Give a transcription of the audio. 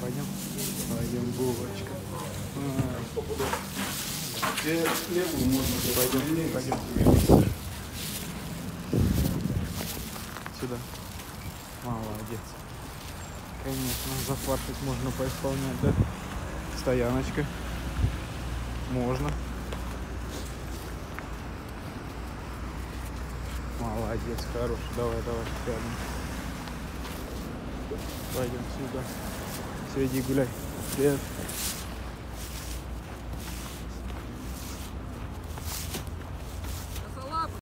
Пойдем. Пойдем, булочка. Левую можно. Пойдем. Сюда. Молодец. Конечно, зафаршить можно поисполнять, да? Стояночка. Можно. Молодец, хороший. Давай, рядом. Пойдем сюда. Все, иди гуляй. Привет.